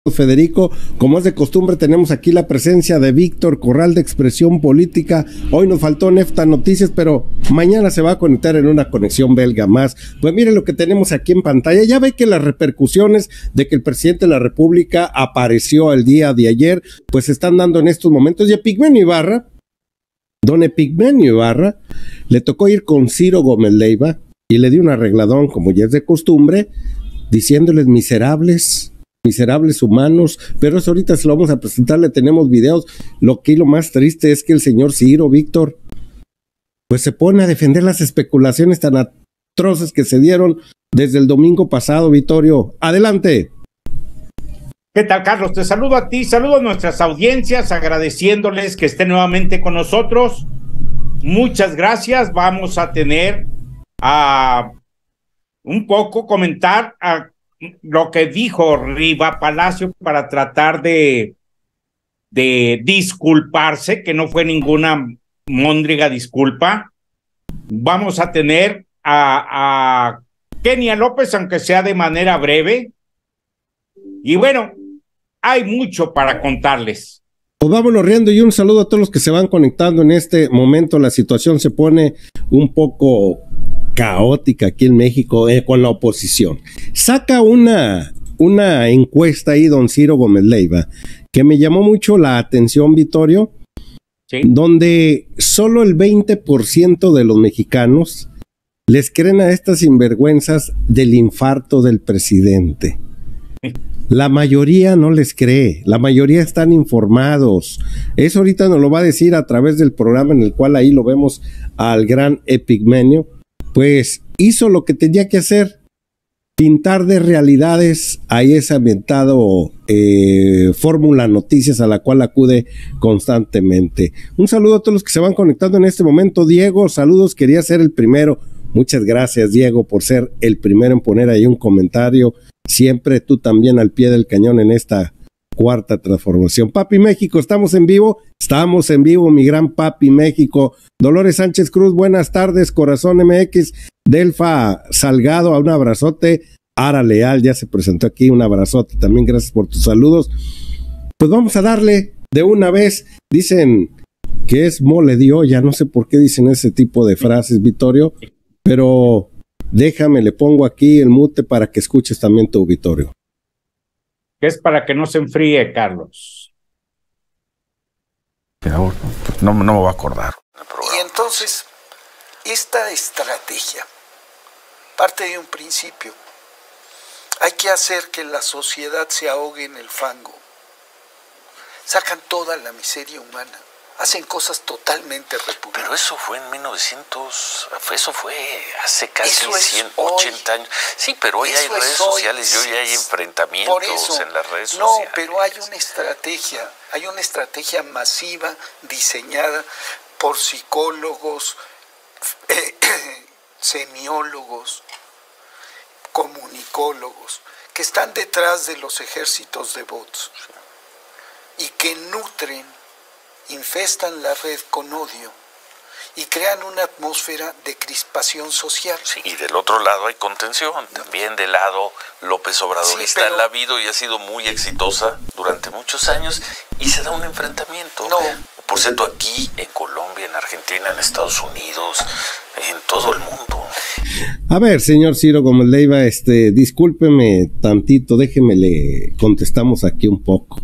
Federico, como es de costumbre, tenemos aquí la presencia de Víctor Corral de Expresión Política. Hoy nos faltó Nefta Noticias, pero mañana se va a conectar en una conexión belga más. Pues mire lo que tenemos aquí en pantalla. Ya ve que las repercusiones de que el presidente de la República apareció el día de ayer, pues se están dando en estos momentos. Y Epigmenio Ibarra, don Epigmenio Ibarra, le tocó ir con Ciro Gómez Leiva y le dio un arregladón, como ya es de costumbre, diciéndoles miserables humanos, pero eso ahorita se lo vamos a presentar, le tenemos videos. Lo más triste es que el señor Ciro, Víctor, pues se pone a defender las especulaciones tan atroces que se dieron desde el domingo pasado. Vittorio, adelante. ¿Qué tal, Carlos? Te saludo a ti, saludo a nuestras audiencias, agradeciéndoles que estén nuevamente con nosotros. Muchas gracias. Vamos a tener un poco comentar lo que dijo Riva Palacio para tratar de disculparse, que no fue ninguna móndriga disculpa. Vamos a tener a Kenia López, aunque sea de manera breve. Y bueno, hay mucho para contarles. Pues vámonos riendo y un saludo a todos los que se van conectando en este momento. La situación se pone un poco caótica aquí en México con la oposición. Saca una encuesta ahí don Ciro Gómez Leiva que me llamó mucho la atención, Vittorio, ¿sí? Donde solo el 20% de los mexicanos les creen a estas sinvergüenzas del infarto del presidente. La mayoría no les cree, la mayoría están informados. Eso ahorita nos lo va a decir a través del programa en el cual ahí lo vemos al gran Epigmenio. Pues hizo lo que tenía que hacer, pintar de realidades a ese ambientado Fórmula Noticias a la cual acude constantemente. Un saludo a todos los que se van conectando en este momento. Diego, saludos, quería ser el primero. Muchas gracias, Diego, por ser el primero en poner ahí un comentario. Siempre tú también al pie del cañón en esta cuarta transformación. Papi México, estamos en vivo, mi gran Papi México. Dolores Sánchez Cruz, buenas tardes. Corazón MX, Delfa Salgado, un abrazote. Ara Leal ya se presentó aquí, un abrazote también, gracias por tus saludos. Pues vamos a darle de una vez. Dicen que es mole de olla, no sé por qué dicen ese tipo de frases, Vittorio, pero déjame, le pongo aquí el mute para que escuches también tu, Vittorio. Que es para que no se enfríe, Carlos. No me voy a acordar. Y entonces, esta estrategia parte de un principio. Hay que hacer que la sociedad se ahogue en el fango. Sacan toda la miseria humana. Hacen cosas totalmente repugnantes. Pero eso fue en 1900, eso fue hace casi 180 años. Sí, pero hoy hay redes sociales y hoy hay enfrentamientos en las redes sociales. No, pero hay una estrategia masiva diseñada por psicólogos, semiólogos, comunicólogos, que están detrás de los ejércitos de bots y que infestan la red con odio y crean una atmósfera de crispación social. Sí, y del otro lado hay contención, también del lado López Obradorista. Sí, la ha habido y ha sido muy exitosa durante muchos años y se da un enfrentamiento. No. Por cierto, aquí, en Colombia, en Argentina, en Estados Unidos, en todo el mundo. A ver, señor Ciro Gómez Leiva, discúlpeme tantito, déjeme le contestamos aquí un poco.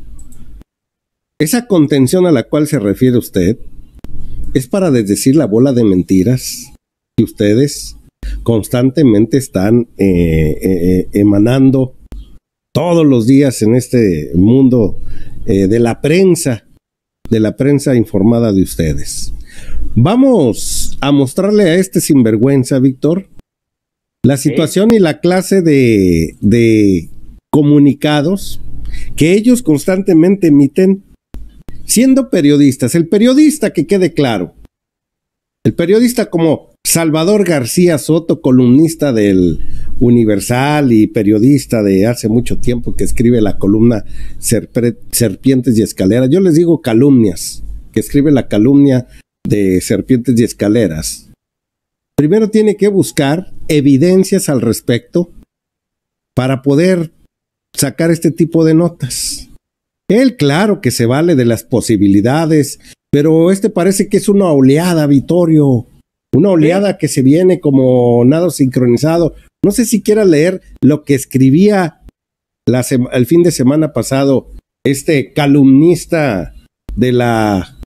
Esa contención a la cual se refiere usted es para desdecir la bola de mentiras que ustedes constantemente están emanando todos los días en este mundo de la prensa informada de ustedes. Vamos a mostrarle a este sinvergüenza, Víctor, la situación y la clase de comunicados que ellos constantemente emiten siendo periodistas. El periodista, que quede claro, el periodista como Salvador García Soto, columnista del Universal y periodista de hace mucho tiempo que escribe la columna Serpientes y Escaleras, yo les digo calumnias, que escribe la calumnia de Serpientes y Escaleras, primero tiene que buscar evidencias al respecto para poder sacar este tipo de notas. Él, claro que se vale de las posibilidades, pero parece que es una oleada, Vittorio. Una oleada que se viene como nado sincronizado. No sé si quiera leer lo que escribía el fin de semana pasado calumnista de la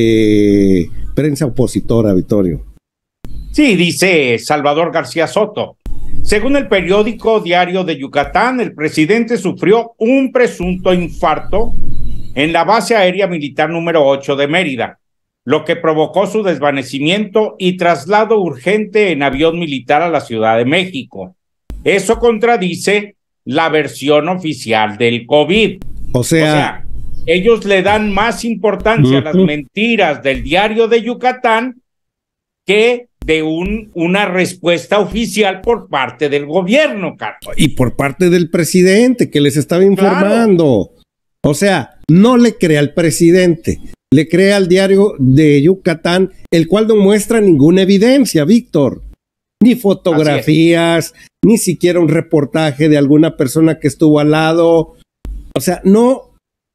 prensa opositora, Vittorio. Sí, dice Salvador García Soto. Según el periódico Diario de Yucatán, el presidente sufrió un presunto infarto en la base aérea militar número 8 de Mérida, lo que provocó su desvanecimiento y traslado urgente en avión militar a la Ciudad de México. Eso contradice la versión oficial del COVID. O sea, ellos le dan más importancia a las mentiras del Diario de Yucatán que de una respuesta oficial por parte del gobierno, Carlos. Y por parte del presidente, que les estaba informando. Claro. O sea, no le crea al presidente, le crea al Diario de Yucatán, el cual no muestra ninguna evidencia, Víctor. Ni fotografías, ni siquiera un reportaje de alguna persona que estuvo al lado. O sea, no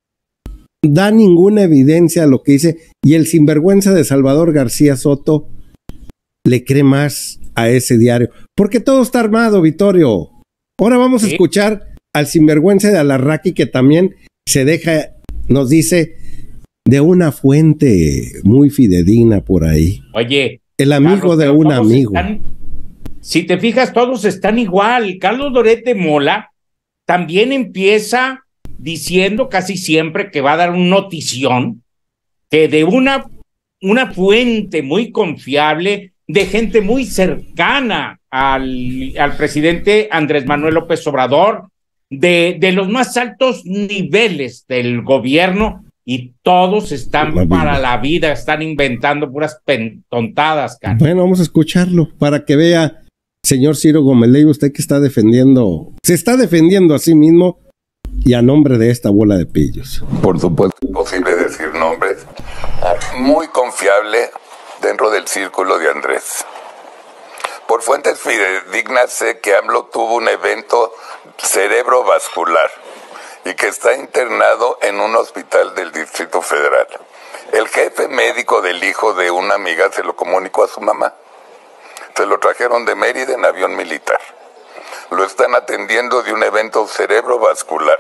da ninguna evidencia a lo que dice. Y el sinvergüenza de Salvador García Soto le cree más a ese diario. Porque todo está armado, Vittorio. Ahora vamos a escuchar al sinvergüenza de Alarraqui, que también se deja, nos dice, de una fuente muy fidedigna por ahí. Oye, el amigo Carlos, de un amigo. Si te fijas, todos están igual. Carlos Loret de Mola también empieza diciendo casi siempre que va a dar un notición, que de una fuente muy confiable, de gente muy cercana al presidente Andrés Manuel López Obrador, de los más altos niveles del gobierno, y todos están para la vida, están inventando puras tontadas, Carlos. Bueno, vamos a escucharlo para que vea, señor Ciro Gómez Leiva, usted que se está defendiendo a sí mismo y a nombre de esta bola de pillos. Por supuesto, es posible decir nombres. Muy confiable dentro del círculo de Andrés. Por fuentes fidedignas sé que AMLO tuvo un evento cerebrovascular y que está internado en un hospital del Distrito Federal. El jefe médico del hijo de una amiga se lo comunicó a su mamá. Se lo trajeron de Mérida en avión militar. Lo están atendiendo de un evento cerebrovascular.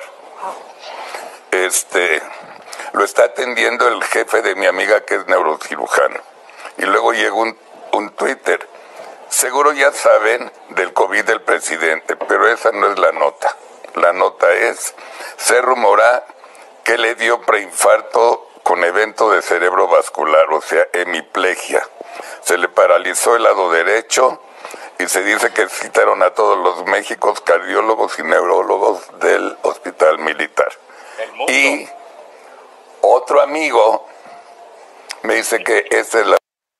Lo está atendiendo el jefe de mi amiga, que es neurocirujano. Y luego llegó un Twitter. Seguro ya saben del COVID del presidente, pero esa no es la nota. La nota es, se rumora que le dio preinfarto con evento de cerebrovascular, o sea, hemiplegia. Se le paralizó el lado derecho y se dice que citaron a todos los médicos, cardiólogos y neurólogos del hospital militar. Y otro amigo me dice que esta es la...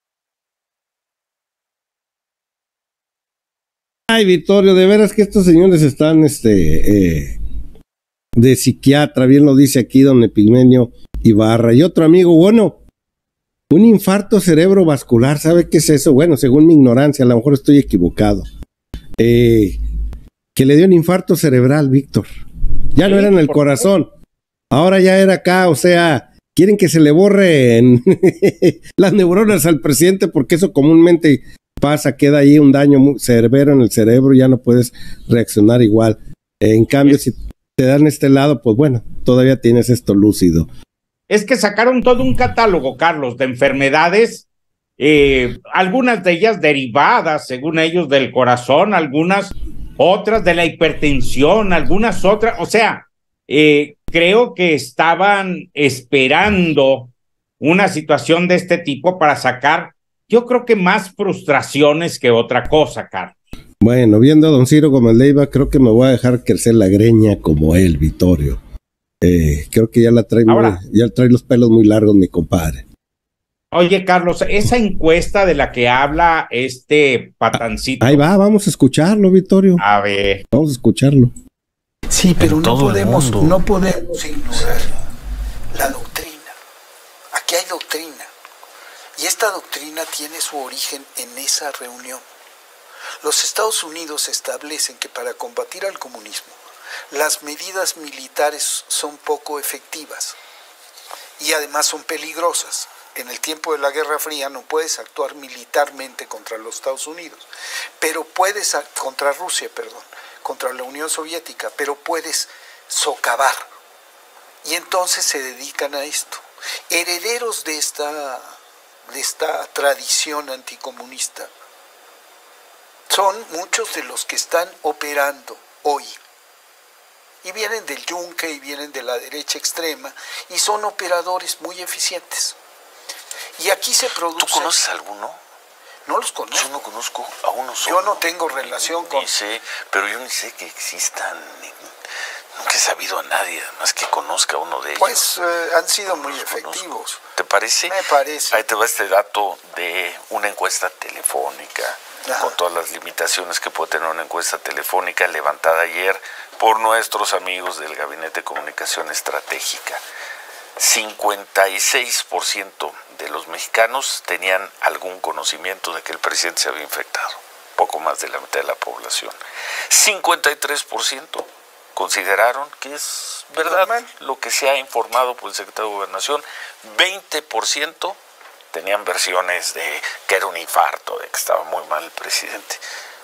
Ay, Vittorio, de veras que estos señores están de psiquiatra, bien lo dice aquí don Epigmenio Ibarra. Y otro amigo, bueno, un infarto cerebrovascular, ¿sabe qué es eso? Bueno, según mi ignorancia, a lo mejor estoy equivocado. Que le dio un infarto cerebral, Víctor. Ya no era en el corazón, ahora ya era acá, o sea, quieren que se le borren las neuronas al presidente, porque eso comúnmente pasa, queda ahí un daño muy severo en el cerebro, ya no puedes reaccionar igual. En cambio, si te dan este lado, pues bueno, todavía tienes esto lúcido. Es que sacaron todo un catálogo, Carlos, de enfermedades, algunas de ellas derivadas, según ellos, del corazón, algunas otras de la hipertensión, algunas otras, o sea, creo que estaban esperando una situación de este tipo para sacar, yo creo que más frustraciones que otra cosa, Carlos. Bueno, viendo a don Ciro Gómez Leiva, creo que me voy a dejar crecer la greña como él, Vittorio. Creo que ya ya trae los pelos muy largos, mi compadre. Oye, Carlos, esa encuesta de la que habla patancito. Ahí va, vamos a escucharlo, Vittorio. A ver. Vamos a escucharlo. Sí, pero no podemos ignorar la doctrina. Aquí hay doctrina. Y esta doctrina tiene su origen en esa reunión. Los Estados Unidos establecen que para combatir al comunismo las medidas militares son poco efectivas y además son peligrosas. En el tiempo de la Guerra Fría no puedes actuar militarmente contra los Estados Unidos, pero puedes, contra Rusia, perdón, contra la Unión Soviética, pero puedes socavar. Y entonces se dedican a esto. Herederos de esta tradición anticomunista son muchos de los que están operando hoy. Y vienen del yunque y vienen de la derecha extrema y son operadores muy eficientes. Y aquí se produce... ¿Tú conoces alguno? No los conozco. Yo no conozco a uno solo. Yo no tengo relación con... Ni sé, pero yo ni sé que existan. Nunca he sabido a nadie más que conozca a uno de ellos. Pues han sido muy efectivos. ¿Te parece? Me parece. Ahí te va este dato de una encuesta telefónica, con todas las limitaciones que puede tener una encuesta telefónica levantada ayer por nuestros amigos del Gabinete de Comunicación Estratégica. 56% de los mexicanos tenían algún conocimiento de que el presidente se había infectado, poco más de la mitad de la población. 53% consideraron que es verdad lo que se ha informado por el secretario de Gobernación. 20% tenían versiones de que era un infarto, de que estaba muy mal el presidente.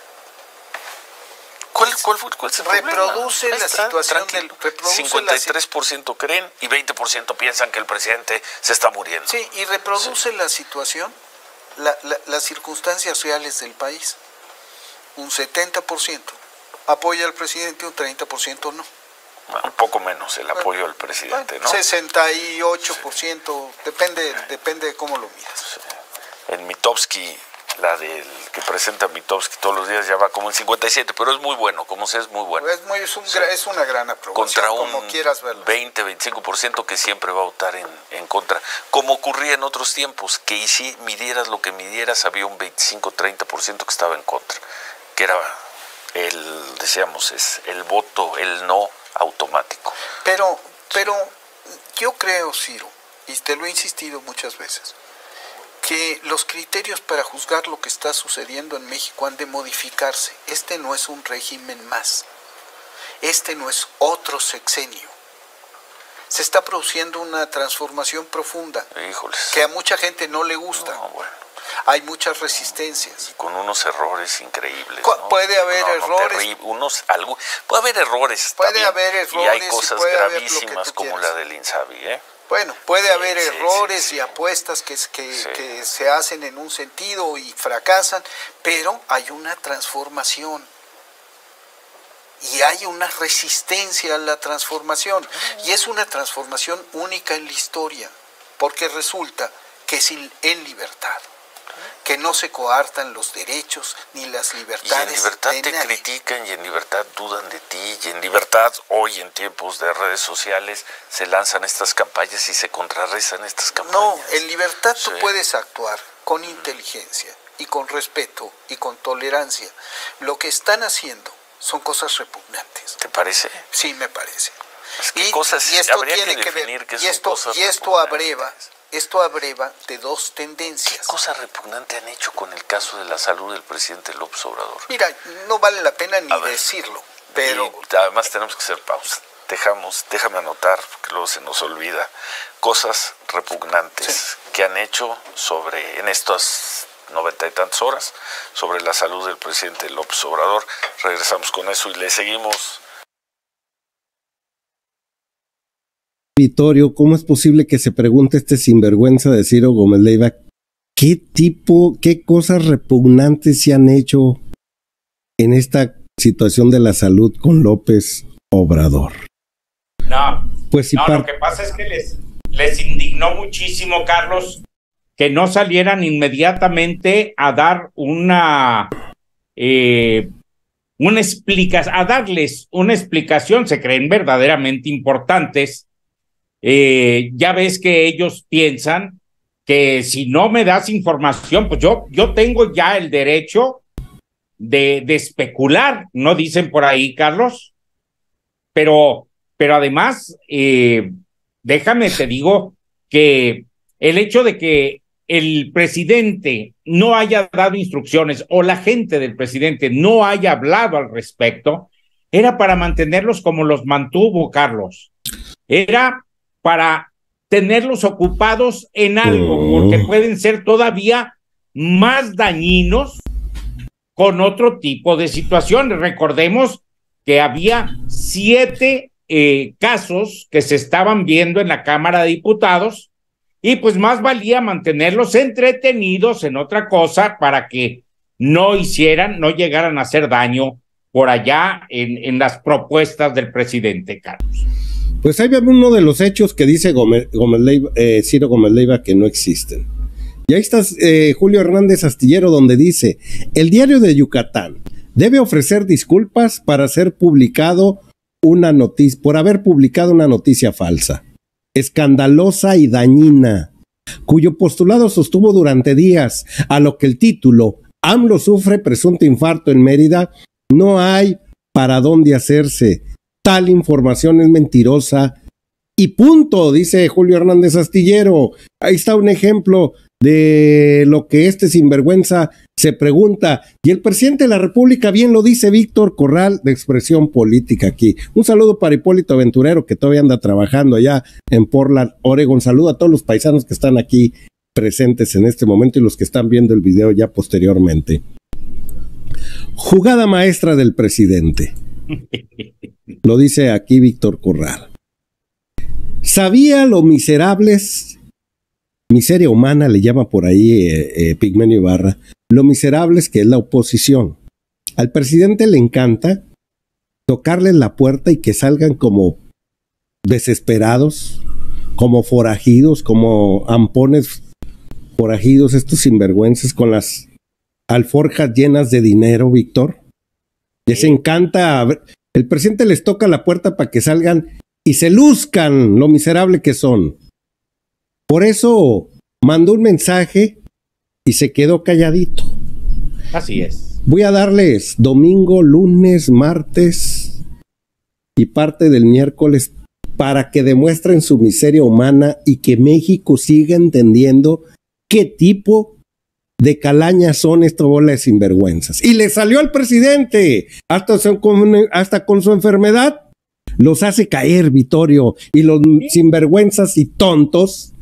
¿Cuál es el problema? Reproduce la situación del... 53% creen y 20% piensan que el presidente se está muriendo. Sí, y reproduce la situación, las circunstancias reales del país. Un 70% apoya al presidente, un 30% no. Bueno, un poco menos el apoyo al presidente, ¿no? 68%, depende de cómo lo miras. Sí. En Mitofsky, la del que presenta Mitofsky todos los días, ya va como en 57, pero es muy bueno, como sea, es muy bueno. Es una gran aprobación, contra un como quieras verlo. 20-25% que siempre va a votar en contra. Como ocurría en otros tiempos, que si midieras lo que midieras, había un 25-30% que estaba en contra, que era el voto, el no automático. Pero yo creo, Ciro, y te lo he insistido muchas veces, que los criterios para juzgar lo que está sucediendo en México han de modificarse. Este no es un régimen más. Este no es otro sexenio. Se está produciendo una transformación profunda. Híjoles. Que a mucha gente no le gusta. No, bueno. Hay muchas resistencias. Con unos errores increíbles, ¿no? Puede haber errores. Puede haber errores. Puede haber errores. Y hay cosas gravísimas como la del Insabi, ¿eh? Bueno, puede haber errores y apuestas que se hacen en un sentido y fracasan, pero hay una transformación. Y hay una resistencia a la transformación. Y es una transformación única en la historia, porque resulta que es en libertad, que no se coartan los derechos ni las libertades. Y en libertad te critican, y en libertad dudan de ti, y en libertad hoy en tiempos de redes sociales se lanzan estas campañas y se contrarrestan estas campañas. No, en libertad tú puedes actuar con inteligencia y con respeto y con tolerancia. Lo que están haciendo son cosas repugnantes. ¿Te parece? Sí, me parece. Es que habría que definir qué son cosas repugnantes. Esto abreva de dos tendencias. ¿Qué cosa repugnante han hecho con el caso de la salud del presidente López Obrador? Mira, no vale la pena ni decirlo, pero... Y además tenemos que hacer pausa. Déjame anotar, porque luego se nos olvida, cosas repugnantes que han hecho en estas 90 y tantas horas sobre la salud del presidente López Obrador. Regresamos con eso y le seguimos. Vittorio, ¿cómo es posible que se pregunte este sinvergüenza de Ciro Gómez Leiva qué cosas repugnantes se han hecho en esta situación de la salud con López Obrador? No, pues lo que pasa es que les indignó muchísimo, Carlos, que no salieran inmediatamente a dar a darles una explicación. Se creen verdaderamente importantes. Ya ves que ellos piensan que si no me das información, pues yo tengo ya el derecho de especular, ¿no dicen por ahí, Carlos? Pero además, déjame te digo que el hecho de que el presidente no haya dado instrucciones o la gente del presidente no haya hablado al respecto, era para mantenerlos como los mantuvo, Carlos. Era para tenerlos ocupados en algo, porque pueden ser todavía más dañinos con otro tipo de situaciones. Recordemos que había 7 casos que se estaban viendo en la Cámara de Diputados, y pues más valía mantenerlos entretenidos en otra cosa para que no llegaran a hacer daño por allá en las propuestas del presidente, Carlos. Pues ahí vemos uno de los hechos que dice Ciro Gómez Leiva que no existen. Y ahí está Julio Hernández Astillero, donde dice: el Diario de Yucatán debe ofrecer disculpas por haber publicado una noticia falsa, escandalosa y dañina, cuyo postulado sostuvo durante días, a lo que el título AMLO sufre presunto infarto en Mérida, no hay para dónde hacerse. Tal información es mentirosa y punto, dice Julio Hernández Astillero. Ahí está un ejemplo de lo que este sinvergüenza se pregunta, y el presidente de la República bien lo dice. Víctor Corral, de Expresión Política, aquí. Un saludo para Hipólito Aventurero, que todavía anda trabajando allá en Portland, Oregon. Saludo a todos los paisanos que están aquí presentes en este momento y los que están viendo el video ya posteriormente. Jugada maestra del presidente. Lo dice aquí Víctor Corral. Sabía lo miserables, miseria humana le llama por ahí Pigmenio Ibarra, lo miserables que es la oposición. Al presidente le encanta tocarles la puerta y que salgan como desesperados, como forajidos, como ampones forajidos, estos sinvergüenzas con las alforjas llenas de dinero, Víctor. Les encanta, el presidente les toca la puerta para que salgan y se luzcan lo miserable que son. Por eso mandó un mensaje y se quedó calladito. Así es. Voy a darles domingo, lunes, martes y parte del miércoles para que demuestren su miseria humana y que México siga entendiendo qué tipo de calañas son esta bola de sinvergüenzas. Y le salió al presidente, hasta con su enfermedad, los hace caer, Vittorio, y los sinvergüenzas y tontos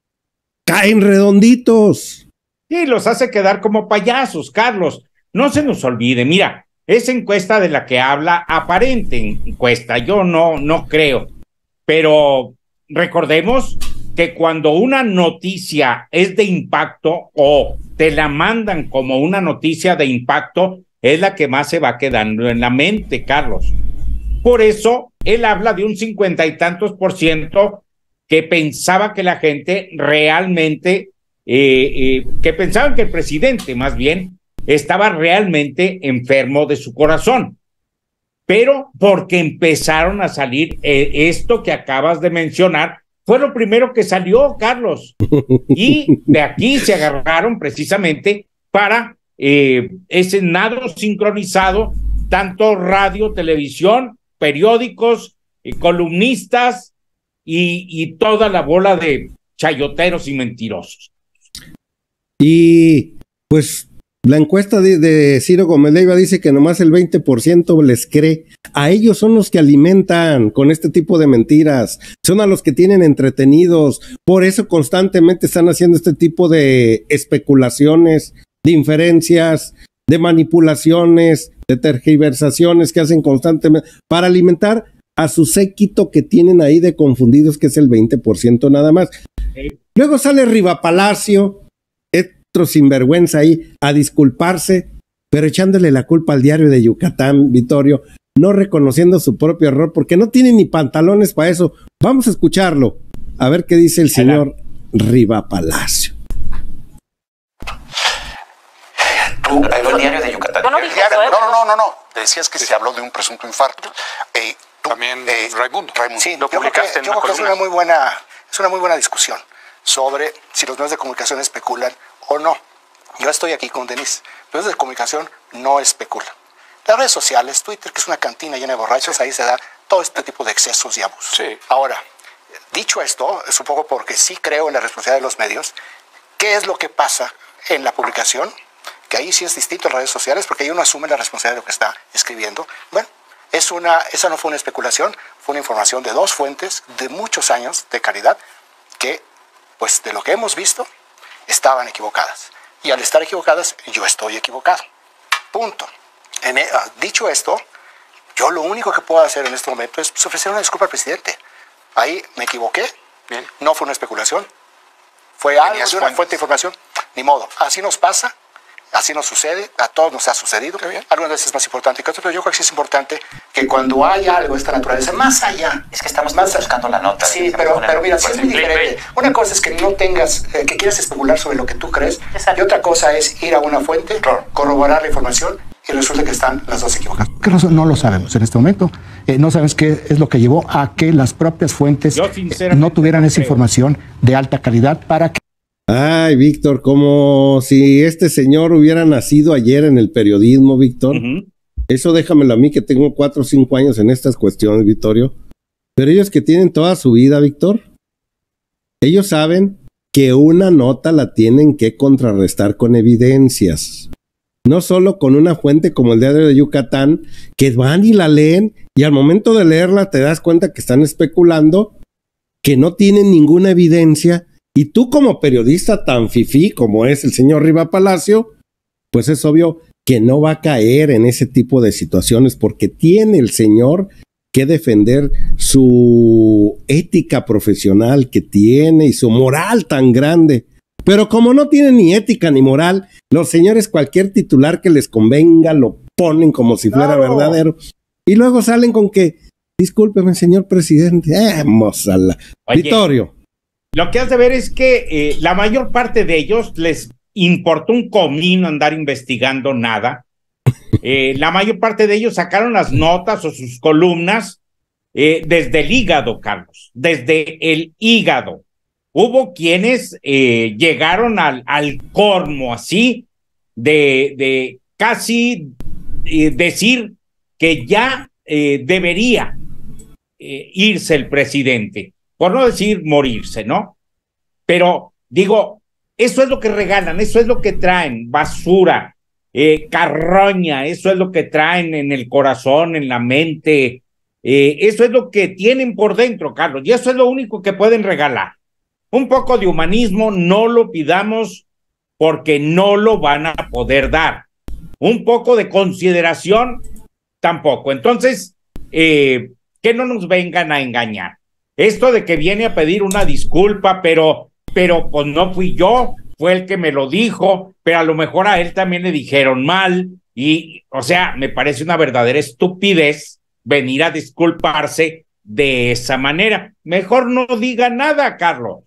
caen redonditos. Sí, los hace quedar como payasos, Carlos. No se nos olvide, mira, esa encuesta de la que habla, aparente encuesta, yo no creo, pero recordemos que cuando una noticia es de impacto o te la mandan como una noticia de impacto, es la que más se va quedando en la mente, Carlos. Por eso, él habla de un 50 y tantos % que pensaba que la gente realmente, que pensaban que el presidente, más bien, estaba realmente enfermo de su corazón. Pero porque empezaron a salir esto que acabas de mencionar, fue lo primero que salió, Carlos. Y de aquí se agarraron precisamente para ese nado sincronizado, tanto radio, televisión, periódicos, columnistas y toda la bola de chayoteros y mentirosos. Y pues la encuesta de Ciro Gómez Leiva dice que nomás el 20% les cree. A ellos son los que alimentan con este tipo de mentiras, son a los que tienen entretenidos, por eso constantemente están haciendo este tipo de especulaciones, de inferencias, de manipulaciones, de tergiversaciones que hacen constantemente para alimentar a su séquito que tienen ahí de confundidos, que es el 20% nada más. Luego sale Riva Palacio, otro sinvergüenza ahí, a disculparse, pero echándole la culpa al Diario de Yucatán, Vittorio, no reconociendo su propio error, porque no tiene ni pantalones para eso. Vamos a escucharlo, a ver qué dice el señor Riva Palacio. El Diario de Yucatán. Yo no dije eso, No. Te decías que se habló de un presunto infarto. También Raimundo. Sí, lo publicaste en una columna. Es una muy buena discusión sobre si los medios de comunicación especulan o no. Yo estoy aquí con Denise. Los medios de comunicación no especulan. Las redes sociales, Twitter, que es una cantina llena de borrachos, ahí se da todo este tipo de excesos y abusos. Sí. Ahora, dicho esto, es un poco porque sí creo en la responsabilidad de los medios. ¿Qué es lo que pasa en la publicación? Que ahí sí es distinto en las redes sociales, porque ahí uno asume la responsabilidad de lo que está escribiendo. Bueno, Esa no fue una especulación, fue una información de 2 fuentes de muchos años de calidad que, pues de lo que hemos visto, estaban equivocadas. Y al estar equivocadas, yo estoy equivocado. Punto. Dicho esto, yo lo único que puedo hacer en este momento es ofrecer una disculpa al presidente. Ahí me equivoqué. Bien. No fue una especulación. Fue algo de una fuente de información. Ni modo. Así nos pasa. Así nos sucede, a todos nos ha sucedido. Algunas veces es más importante que otras, pero yo creo que sí es importante que cuando hay algo de esta naturaleza, más allá. Es que estamos buscando la nota. Sí, pero mira, sí es muy diferente. Una cosa es que no tengas, que quieras especular sobre lo que tú crees, y otra cosa es ir a una fuente, corroborar la información, y resulta que están las dos equivocadas. No lo sabemos en este momento. No sabemos qué es lo que llevó a que las propias fuentes no tuvieran esa información de alta calidad para que... Ay, Víctor, como si este señor hubiera nacido ayer en el periodismo, Víctor. Eso déjamelo a mí, que tengo 4 o 5 años en estas cuestiones, Vittorio. Pero ellos que tienen toda su vida, Víctor, ellos saben que una nota la tienen que contrarrestar con evidencias. No solo con una fuente como el Diario de Yucatán, que van y la leen, y al momento de leerla te das cuenta que están especulando, que no tienen ninguna evidencia. Y tú como periodista tan fifí como es el señor Riva Palacio, pues es obvio que no va a caer en ese tipo de situaciones porque tiene el señor que defender su ética profesional que tiene y su moral tan grande. Pero como no tiene ni ética ni moral, los señores cualquier titular que les convenga lo ponen como si fuera verdadero. Y luego salen con que, discúlpeme señor presidente, vamos a la... Vittorio. Lo que has de ver es que la mayor parte de ellos les importó un comino andar investigando nada. La mayor parte de ellos sacaron las notas o sus columnas desde el hígado, Carlos, desde el hígado. Hubo quienes llegaron al colmo así de casi decir que ya debería irse el presidente. Por no decir morirse, ¿no? Pero, digo, eso es lo que regalan, eso es lo que traen, basura, carroña, eso es lo que traen en el corazón, en la mente, eso es lo que tienen por dentro, Carlos, y eso es lo único que pueden regalar. Un poco de humanismo no lo pidamos porque no lo van a poder dar. Un poco de consideración tampoco. Entonces, que no nos vengan a engañar. Esto de que viene a pedir una disculpa, pero pues no fui yo, fue el que me lo dijo, pero a lo mejor a él también le dijeron mal, y, o sea, me parece una verdadera estupidez venir a disculparse de esa manera. Mejor no diga nada, Carlos.